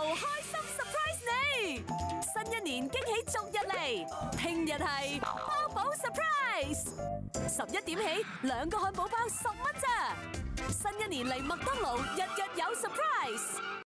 開心 surprise 你！新一年驚喜逐日嚟，聽日係包寶 surprise。11點起，2個漢堡包10蚊咋！新一年嚟麥當勞，日日有 surprise。